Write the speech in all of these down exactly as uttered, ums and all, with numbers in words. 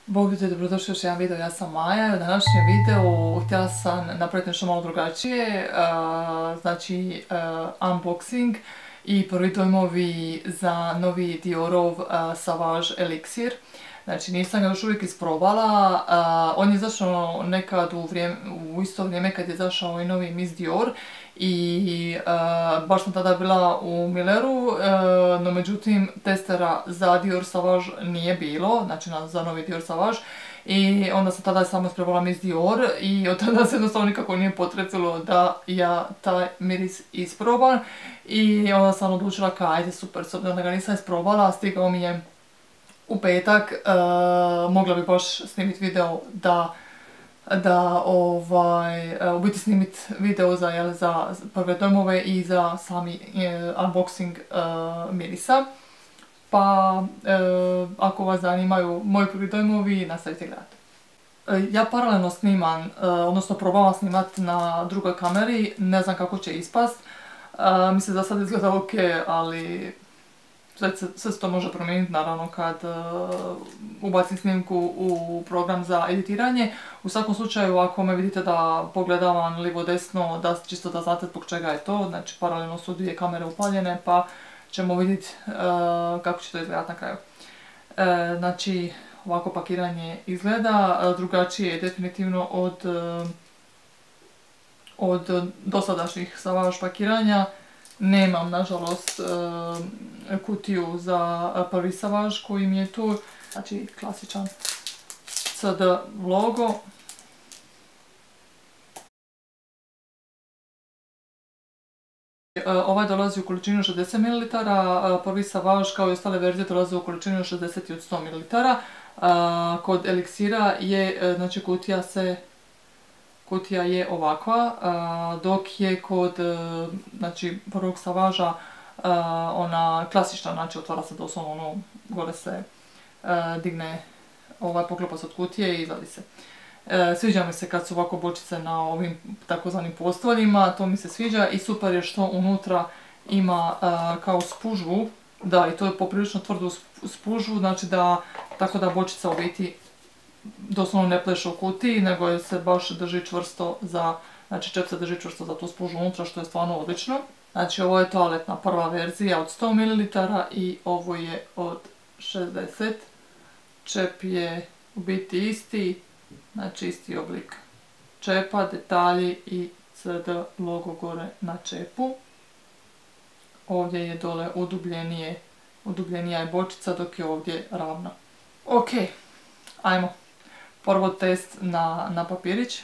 Bog ljudi, dobrodošli u još jedan video, ja sam Maja. U današnjem videu htjela sam napraviti nešto malo drugačije, uh, znači uh, unboxing i prvi dojmovi za novi Diorov uh, Sauvage Elixir. Znači nisam ga još uvijek isprobala, uh, on je izašao nekad u, vrijeme, u isto vrijeme kad je izašao i novi Miss Dior i uh, baš sam tada bila u Milleru, uh, no međutim testera za Dior Sauvage nije bilo, znači za novi Dior Sauvage, i onda sam tada samo isprobala Miss Dior i od tada se jednostavno nikako nije potrebilo da ja taj miris isprobam i onda sam odlučila kao ajde super, s obzirom da ga nisam isprobala, stigao mi je u petak, uh, mogla bi baš snimiti video da da ovaj, u biti snimit video za, jel, za prve dojmove i za sami eh, unboxing eh, mirisa. Pa eh, ako vas zanimaju moji prvi dojmovi, nastavite gledati. Eh, ja paralelno snimam, eh, odnosno probavam snimat na drugoj kameri, ne znam kako će ispast. Eh, mislim da sad izgleda ok, ali sve se, sve se to može promijeniti naravno kad uh, ubacim snimku u program za editiranje. U svakom slučaju ako me vidite da pogledavam lijevo desno, da čisto da znate zbog čega je to, znači paralelno su dvije kamere upaljene pa ćemo vidjeti uh, kako će to izgledati na kraju. Uh, znači ovako pakiranje izgleda, uh, drugačije je definitivno od, uh, od dosadašnjih Sauvage pakiranja. Nemam, nažalost, kutiju za prvi Sauvage koji mi je tu, znači klasičan C D logo. Ovaj dolazi u količinu šezdeset mililitara, prvi Sauvage kao i ostale verzije dolazi u količinu šezdeset i od sto mililitara. Kod Elixira je, znači kutija se Kutija je ovakva, dok je kod znači, prvog Sauvagea ona klasična, znači otvara se doslovno, ono, gore se digne, ovaj poklopa se od kutije i izvadi se. Sviđa mi se kad su ovako bočice na ovim takozvanim postoljima, to mi se sviđa i super je što unutra ima kao spužvu, da i to je poprilično tvrdu spužvu, znači da, tako da bočica u biti doslovno ne pleše u kutiji, nego se baš drži čvrsto za, znači čep se drži čvrsto za tu spužu unutra, što je stvarno odlično. Znači ovo je toaletna prva verzija od sto mililitara i ovo je od šezdeset. Čep je u biti isti, znači isti oblik čepa, detalji i C D logo gore na čepu. Ovdje je dole udubljenije, udubljenija je bočica dok je ovdje ravna. Ok, ajmo. Prvo test na, na papirić.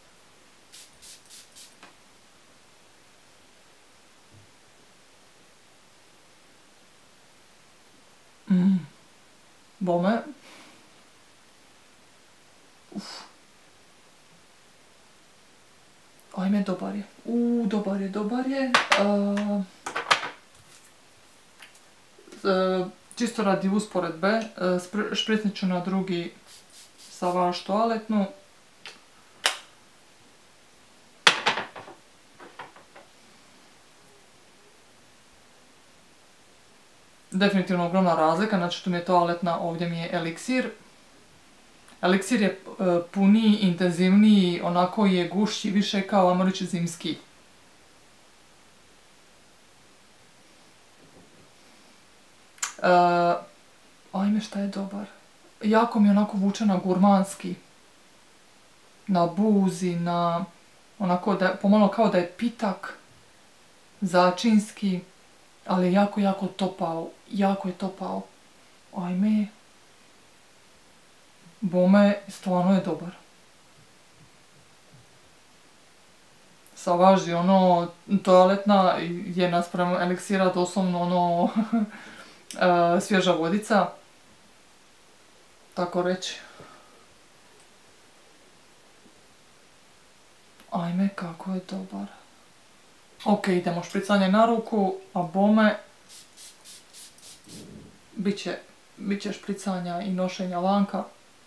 Mm. Bome. Uf. Ajme, dobar je. Uuu, dobar je, dobar je. Uh, uh, čisto radi usporedbe, uh, špricnit ću na drugi Sauvage toaletnu. Definitivno ogromna razlika, znači tu mi je toaletna, ovdje mi je Elixir. Elixir je puniji, intenzivniji, onako je gušći, više kao ajmo reći zimski. Uh, ajme šta je dobar. Jako mi onako vuče na gurmanski, na buzi, na onako da, pomalo kao da je pitak, začinski, ali jako, jako topao, jako je topao. Ajme, bome, stvarno je dobar. Sauvage, ono, toaletna je naspram Elixira doslovno ono svježa vodica. Tako reći. Ajme, kako je dobar. Ok, idemo špricanje na ruku, a bome biće, biće špricanja i nošenja vanka.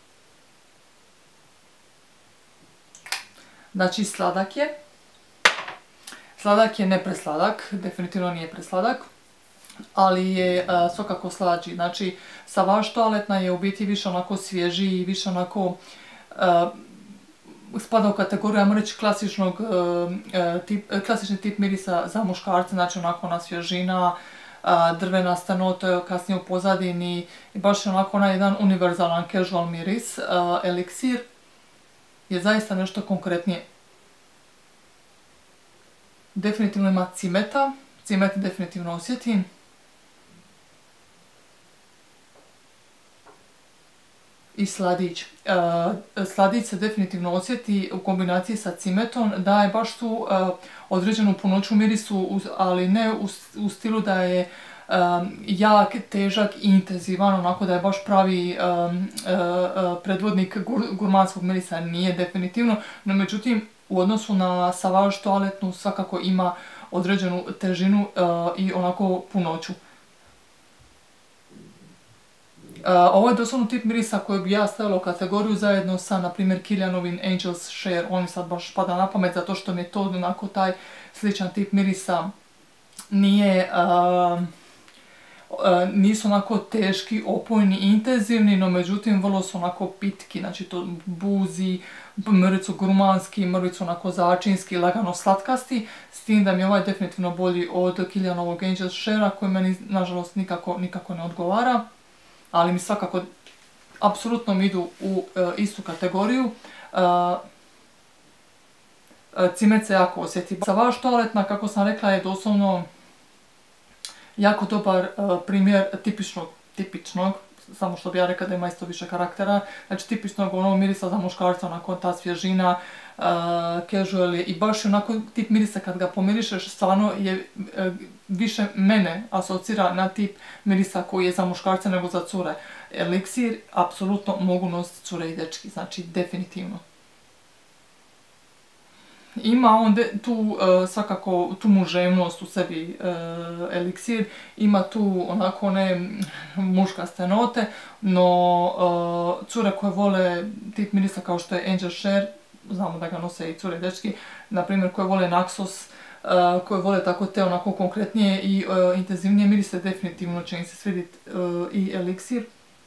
Znači, sladak je. Sladak je, ne presladak, definitivno nije presladak. ali je uh, svakako slađi. Znači, Savage toaletna je u biti više onako svježiji, više onako uh, spada u kategoriju, ajmo reći, klasičnog, uh, tip, klasični tip mirisa za muškarce, znači onako ona svježina, uh, drvena stanota, kasnije u pozadini, i baš je onako onaj jedan univerzalan casual miris. Uh, Elixir je zaista nešto konkretnije. Definitivno ima cimeta, cimet definitivno osjetim. I sladić. Uh, sladić se definitivno osjeti u kombinaciji sa cimetom, daje baš tu uh, određenu punoću mirisu, ali ne u, u stilu da je um, jak, težak i intenzivan, onako da je baš pravi um, uh, predvodnik gur, gurmanskog mirisa, nije definitivno, no međutim u odnosu na Savage toaletnu svakako ima određenu težinu uh, i onako punoću. Uh, ovo je doslovno tip mirisa koji bi ja stavila u kategoriju zajedno sa, na primjer, Kilianovim Angel's Share. On mi sad baš pada na pamet zato što mi je to onako taj sličan tip mirisa. Nije, uh, uh, nisu onako teški, opojni i intenzivni, no međutim vrlo su onako pitki. Znači to buzi, mrvicu gurmanski, mrvicu onako začinski, lagano slatkasti. S tim da mi je ovaj definitivno bolji od Kilianovog Angel's Share koji meni nažalost nikako, nikako ne odgovara. Ali mi svakako apsolutno mi idu u uh, istu kategoriju. Uh, cimet se jako osjeti. Savage toaletna, kako sam rekla, je doslovno jako dobar uh, primjer tipičnog, tipičnog, samo što bi ja rekla da ima isto više karaktera, znači tipičnog onog mirisa za muškarca, onako ta svježina, uh, casual je i baš onako tip mirisa kad ga pomirišeš, stvarno je uh, više mene asocira na tip mirisa koji je za muškarce nego za cure. Elixir apsolutno mogu nositi cure i dečki, znači definitivno. Ima on de, tu uh, svakako tu muževnost u sebi uh, Elixir, ima tu onako one muškaste note, no uh, cure koje vole tip mirisa kao što je Angel's Share, znamo da ga nose i cure i dečki, na primjer koje vole Naxos, uh, koje vole tako te onako konkretnije i uh, intenzivnije mirise, definitivno će im se svidjeti uh, i Elixir.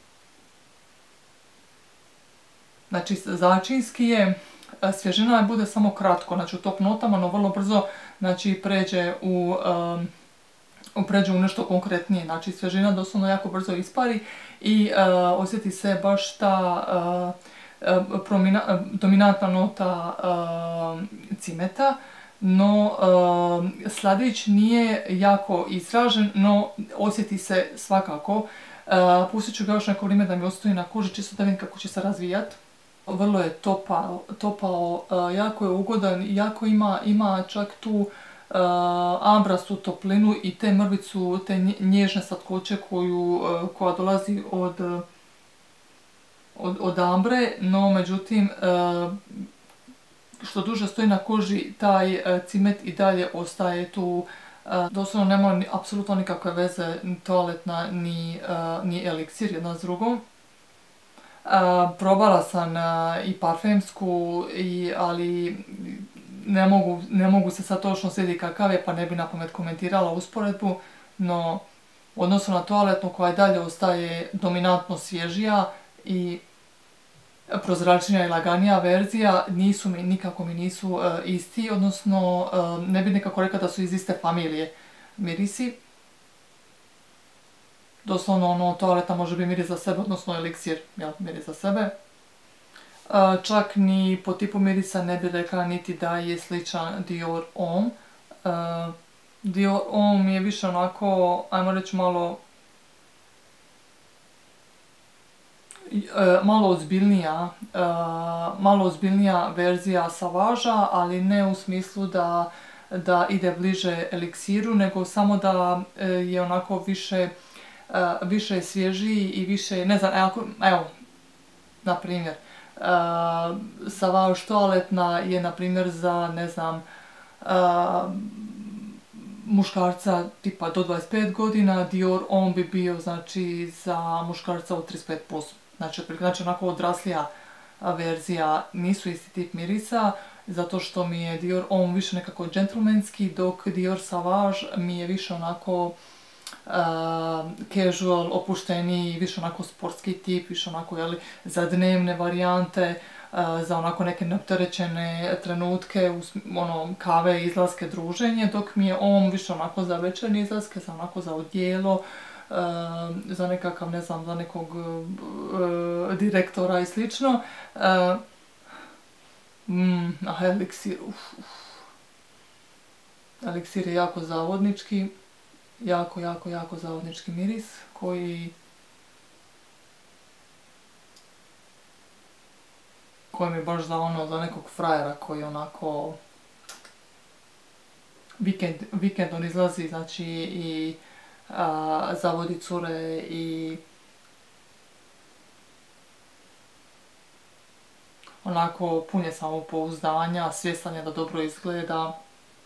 Znači začinski je, svježina bude samo kratko, znači u top notama, no vrlo brzo znači, pređe, u, um, pređe u nešto konkretnije. Znači svježina doslovno jako brzo ispari i uh, osjeti se baš ta uh, promina, dominantna nota uh, cimeta, no uh, sladić nije jako izražen, no osjeti se svakako. Uh, pustit ću ga još neko vrijeme da mi ostoji na koži, čisto da vidim kako će se razvijati. Vrlo je topao, topao uh, jako je ugodan, jako ima, ima čak tu uh, ambrastu toplinu i te mrvicu, te nježne slatkoće koju, uh, koja dolazi od, uh, od, od ambre, no međutim uh, što duže stoji na koži, taj uh, cimet i dalje ostaje tu. Uh, doslovno nema ni, apsolutno nikakve veze ni toaletna ni, uh, ni Elixir jedna s drugom. Uh, probala sam uh, i parfemsku, i, ali ne mogu, ne mogu se sad točno sjetiti kakav je, pa ne bi napamet komentirala usporedbu, no u odnosu na toaletnu koja i dalje ostaje dominantno svježija i prozračnija i laganija verzija, nisu mi, nikako mi nisu uh, isti, odnosno uh, ne bi nekako rekla da su iz iste familije mirisi. Doslovno ono, toaleta može biti miris za sebe, odnosno Elixir, ja, miris za sebe. Uh, čak ni po tipu mirisa ne bi rekla niti da je sličan Dior Homme. Uh, Dior Homme je više onako, ajmo reći malo, uh, malo ozbiljnija, uh, malo ozbiljnija verzija Savagea, ali ne u smislu da, da ide bliže Elixiru, nego samo da uh, je onako više Uh, više svježiji i više, ne znam, evo, evo na primjer, uh, Savage toaletna je na primjer za, ne znam, uh, muškarca tipa do dvadeset pet godina, Dior Homme bi bio, znači, za muškarca od trideset pet plus. Znači, znači onako odraslija verzija, nisu isti tip mirisa, zato što mi je Dior Homme više nekako džentlmenski, dok Dior Savage mi je više onako casual, opušteniji, više onako sportski tip, više onako, jeli, za dnevne varijante, za onako neke neopterećene trenutke, ono, kave, izlaske, druženje, dok mi je on više onako za večernje izlaske, za onako za odijelo, za nekakav, ne znam, za nekog direktora i slično. Mm, a eliksir, uf, uf. Eliksir je jako zavodnički, jako, jako, jako zavodnički miris koji koji mi baš za ono, za nekog frajera koji onako vikend, vikend on izlazi, znači i a, zavodi cure i onako pun je samopouzdanja, svjestan je da dobro izgleda,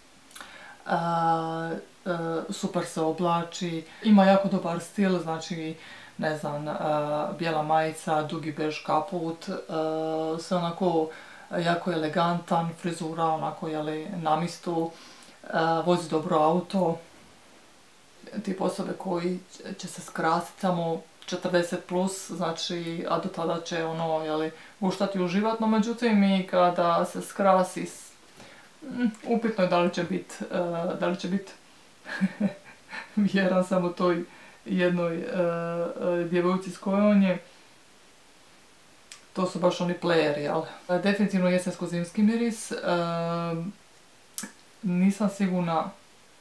a, a, super se oblači, ima jako dobar stil, znači ne znam, a, bijela majica, dugi bež kaput, a, sve onako jako elegantan, frizura onako, jeli, na mistu, a, vozi dobro auto, tip osobe koji će se skrasiti samo četrdeset plus, znači, a do tada će ono, jeli, guštati u život, no međutim i kada se skrasi, upitno je da li će biti, uh, da li će biti vjeran samo toj jednoj uh, djevojci s kojoj on je. To su baš oni playeri, jel? Definitivno jesensko-zimski miris. Uh, nisam sigurna.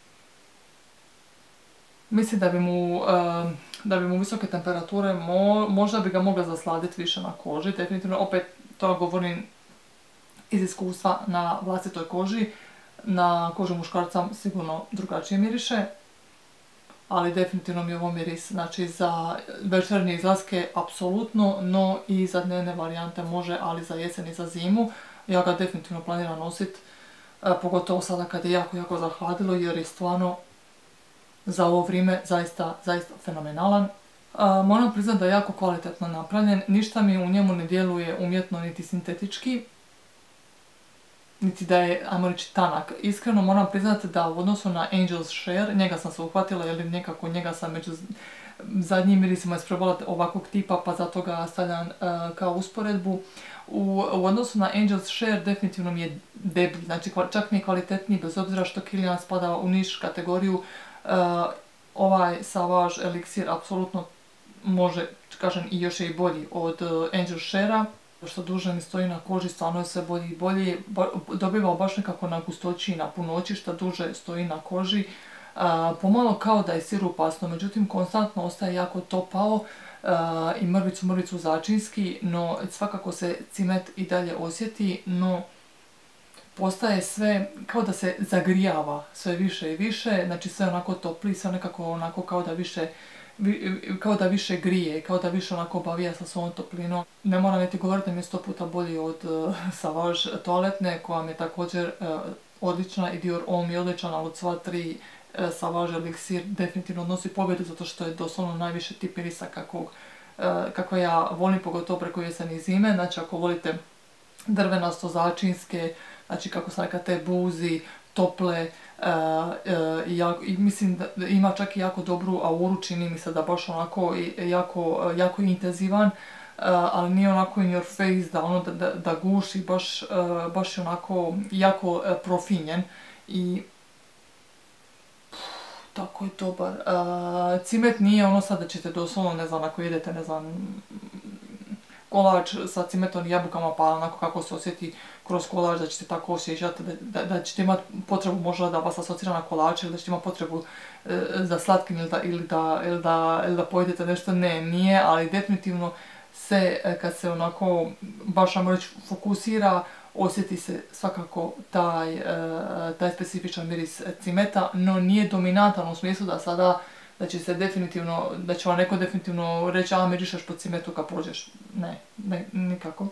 Mislim da bi mu, uh, da bi mu visoke temperature mo, možda bi ga mogla zasladiti više na koži. Definitivno, opet to govorim iz iskustva na vlastitoj koži. Na koži muškarca sigurno drugačije miriše. Ali definitivno mi je ovo miris, znači za večernje izlaske apsolutno, no i za dnevne varijante može, ali za jesen i za zimu. Ja ga definitivno planiram nositi, pogotovo sada kad je jako, jako zahladilo, jer je stvarno za ovo vrijeme zaista, zaista fenomenalan. A, moram priznati da je jako kvalitetno napravljen, ništa mi u njemu ne djeluje umjetno niti sintetički, niti da je, ajmo reći, tanak. Iskreno moram priznati da u odnosu na Angel's Share, njega sam se uhvatila, jer nekako njega sam među zadnjim mirisima isprobala ovakvog tipa, pa zato ga stavljam uh, kao usporedbu. U, u odnosu na Angel's Share definitivno mi je deblji, znači čak mi je kvalitetniji, bez obzira što Kilian spada u niš kategoriju. Uh, ovaj Savage Elixir apsolutno može, kažem, i još je i bolji od uh, Angel's Share-a. Što duže mi stoji na koži, stvarno je sve bolji i bolji, dobivao baš nekako na gustoći i na punoći, što duže stoji na koži. A, pomalo kao da je sirupasno, međutim konstantno ostaje jako topao a, i mrvicu mrvicu začinski, no svakako se cimet i dalje osjeti, no postaje sve kao da se zagrijava sve više i više, znači sve onako topli, sve nekako onako kao da više kao da više grije, kao da više onako obavija sa svojom toplinom. Ne moram niti govoriti da mi je sto puta bolji od uh, Savage toaletne, koja mi je također uh, odlična, i Dior Homme je odličan, ali od sva tri uh, Savage Elixir definitivno nosi pobjedu, zato što je doslovno najviše tip mirisa kakvog, uh, kako ja volim, pogotovo preko jeseni i zime. Znači ako volite drvenasto, začinske, znači kako sam rekla, te buzi, tople, uh, uh, i, jako, i mislim da ima čak i jako dobru auru, čini mi se da baš onako jako, jako intenzivan, uh, ali nije onako in your face, da ono da, da, da guši, baš, uh, baš je onako jako uh, profinjen i pff, tako je dobar. Uh, cimet nije ono sad da ćete doslovno, ne znam, ako jedete, ne znam, kolač sa cimetom i jabukama, pa onako kako se osjeti kroz kolač, da ćete tako osjećati, da, da, da ćete imati potrebu možda da vas asocira na kolače, ili da ćete imati potrebu e, za slatkim, ili da, ili, da, ili, da, ili da pojedete nešto. Ne, nije, ali definitivno se, kad se onako baš, ajmo reći, fokusira, osjeti se svakako taj, e, taj specifičan miris cimeta, no nije dominantan u smislu da sada da će se definitivno, da će vam neko definitivno reći, a mirišeš po cimetu kad prođeš. Ne, ne, nikako.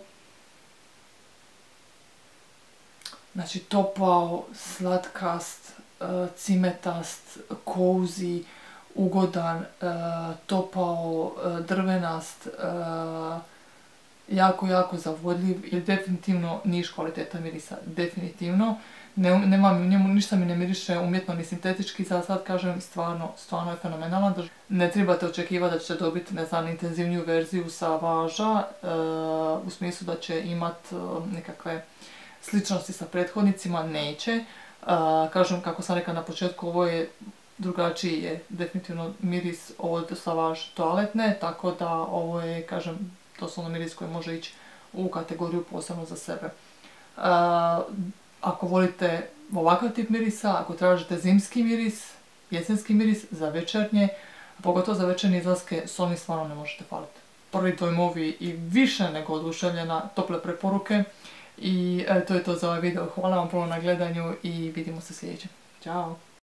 Znači topao, slatkast, uh, cimetast, cozy, ugodan, uh, topao, uh, drvenast, uh, jako, jako zavodljiv i definitivno niš kvaliteta mirisa, definitivno. Ne, nema mi u njemu, ništa mi ne miriše umjetno ni sintetički, za sad kažem, stvarno, stvarno je fenomenalan. Ne trebate očekivati da ćete dobiti, ne znam, intenzivniju verziju Savagea, e, u smislu da će imat e, nekakve sličnosti sa prethodnicima, neće. E, kažem, kako sam rekla na početku, ovo je drugačiji je definitivno miris od Savage toaletne, tako da ovo je, kažem, doslovno miris koji može ići u kategoriju posebno za sebe. E, ako volite ovakav tip mirisa, ako tražite zimski miris, jesenski miris za večernje, pogotovo za večernje izlaske, s ovim stvarno ne možete faliti. Prvi dojmovi i više nego oduševljena, tople preporuke. I e, to je to za ovaj video. Hvala vam puno na gledanju i vidimo se sljedeće. Ćao!